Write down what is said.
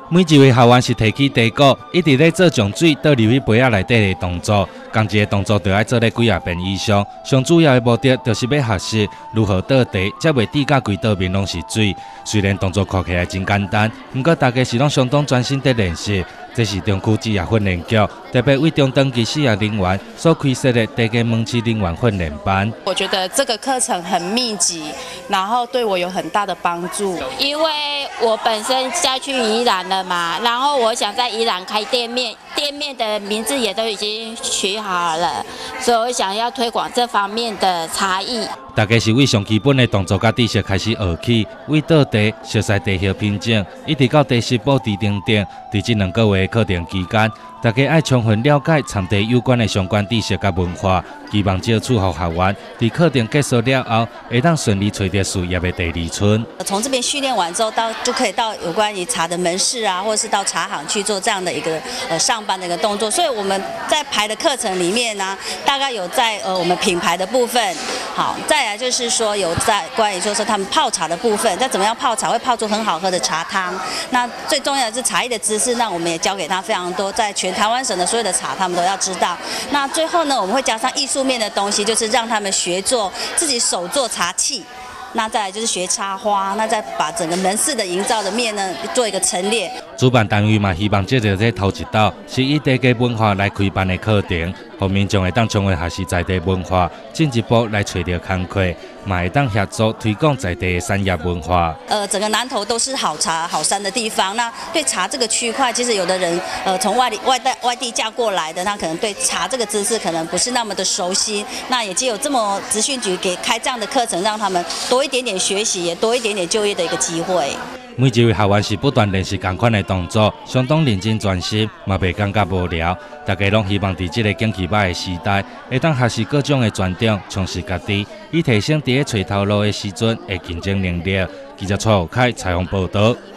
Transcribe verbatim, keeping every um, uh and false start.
每一位学员是提起茶壶，一直咧做将水倒入去杯仔内底的动作。同一个动作就要做咧几啊遍以上。上主要的目的就是要学习如何倒茶，才袂滴甲规倒面拢是水。虽然动作看起来真简单，不过大家是拢相当专心在练习。这是中区职业训练局特别为中长期事业人员所开设的茶间门市人员训练班。 我觉得这个课程很密集，然后对我有很大的帮助。 因为我本身下去宜兰了嘛，然后我想在宜兰开店面，店面的名字也都已经取好了，所以我想要推广这方面的差异。 大家是为上基本的动作甲知识开始学起，为倒茶、熟悉地形品种，一直到茶师布置等等。在这两个月的课程期间，大家爱充分了解产地有关的相关知识甲文化，希望借此互学员在课程结束了后，会当顺利找到事业的第二春。 从这边训练完之后，到就可以到有关于茶的门市啊，或者是到茶行去做这样的一个呃上班的一个动作。所以我们在排的课程里面呢、啊，大概有在呃我们品牌的部分，好，再来就是说有在关于说说他们泡茶的部分，再怎么样泡茶会泡出很好喝的茶汤。那最重要的是茶艺的知识，那我们也教给他非常多，在全台湾省的所有的茶他们都要知道。那最后呢，我们会加上艺术面的东西，就是让他们学做自己手做茶器。那再来就是学插花，那再把整个门市的营造的面呢做一个陈列。 主办单位嘛，希望借着这头一道，是以茶家文化来开办的课程，后面将会当成为学习在地文化，进一步来找到工课，嘛会当协助推广在地的产业文化。 呃，整个南投都是好茶好山的地方，那对茶这个区块，其实有的人呃从外地外地外地嫁过来的，他可能对茶这个知识可能不是那么的熟悉。那也藉由这么资讯局给开这样的课程，让他们多一点点学习，也多一点点就业的一个机会。 每一位学员是不断练习同款的动作，相当认真专心，嘛袂感觉无聊。大家拢希望在这个景气歹的时代，会当学习各种的专长，充实家己，以提升伫咧找头路的时阵的竞争能力。记者蔡浩凯采访报道。